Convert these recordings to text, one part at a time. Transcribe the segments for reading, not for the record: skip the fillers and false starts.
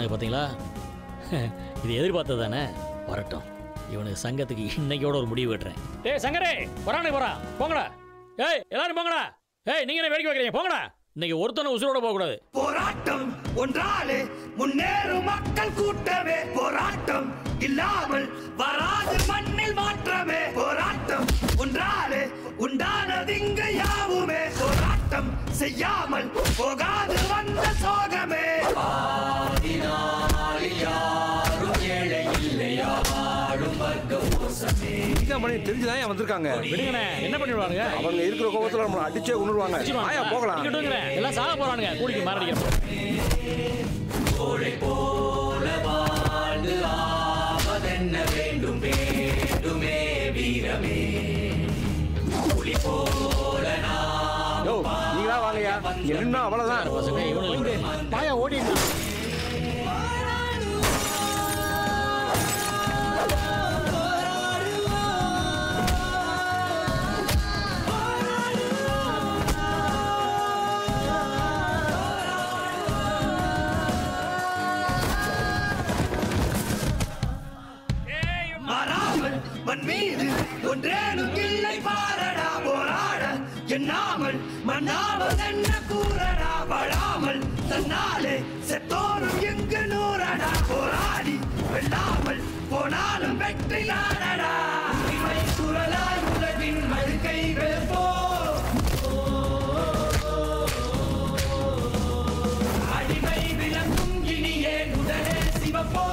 வரானுங்க பார்த்தீங்களா? இது எதிர்பார்த்தது தானே? வரட்டும், இவனுக்கு சங்கத்துக்கு இன்னைக்கோட ஒரு முடிவு வெட்டுறேன். டேய் சங்கரே, வரானுங்க போறா, போங்கடா. ஏய் எல்லாரும் போங்கடா. ஏய் நீங்க என்ன வேடிக்கை வைக்கிறீங்க? போங்கடா. இன்னைக்கு ஒருத்தனை உசுரோட போக கூடாது. போராட்டம் ஒன்றாலே முன்னேறும் மக்கள் கூட்டமே. போராட்டம் இல்லாமல் வராது மண்ணில் மாற்றமே. போராட்டம் ஒன்றாலே உண்டானதிங்க யாவுமே. போராட்டம் செய்யாமல் போகாது வந்த சோகமே. யாரும் ஏழை இல்லையா, ஆடும் வர்க்கம் மோசமே. தெரிஞ்சுதான் வந்திருக்காங்க. விடுங்கண்ணே, என்ன பண்ணிடுவாங்க? அவங்க இருக்கிற கோபத்துல நம்ம அடிச்சே உணர்வாங்க. ஆயா போகலாம். எல்லாம் சாக போறானுங்க. கூடிக்கு மாரடிக்கிறோம். போல வாழ்ந்து ஆவதென்ன வேண்டும், வேண்டுமே வீரமே. புலி போல நீங்களா வாங்கயா, என்ன அவ்வளவுதான். பாயா ஓடிட்டு மீது ஒன்றேனும் இல்லை பாரடா. போராட எண்ணாமல் மண்ணாமல் என்ன கூறடா. வாழாமல் தன்னாலே செத்தோரும் எங்கு நூறடா. போராடி வெல்லாமல் போனாலும் வெற்றி நாடடா. இவை குரலாய் உலகின் மழுக்கை வெல்போ. அடிமை விளங்கும் இனியே உடனே சிவப்போ.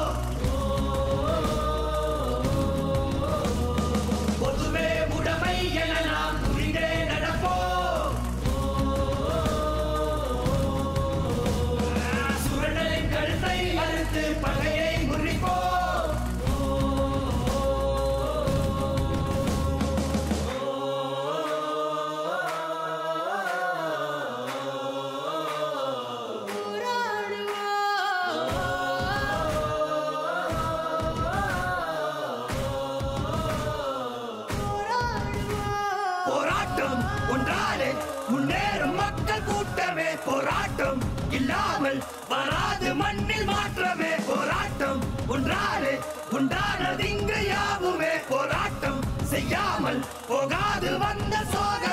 முன்னேறும் மக்கள் கூட்டமே. போராட்டம் இல்லாமல் வராது மண்ணில் மாற்றமே. போராட்டம் ஒன்றாலே உண்டானதிங்க யாவுமே. போராட்டம் செய்யாமல் போகாது வந்த சோக